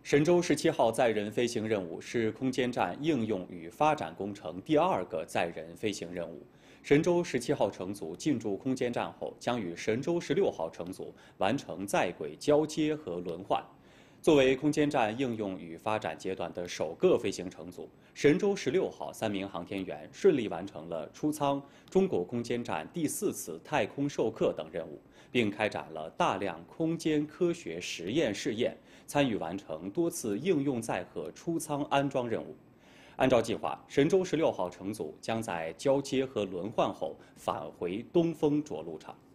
神舟17号载人飞行任务是空间站应用与发展工程第2个载人飞行任务。神舟17号乘组进驻空间站后，将与神舟16号乘组完成在轨交接和轮换。作为空间站应用与发展阶段的首个飞行乘组，神舟16号3名航天员顺利完成了出舱、中国空间站第4次太空授课等任务，并开展了大量空间科学实验试验，参与完成多次应用载荷出舱安装任务。按照计划，神舟16号乘组将在交接和轮换后返回东风着陆场。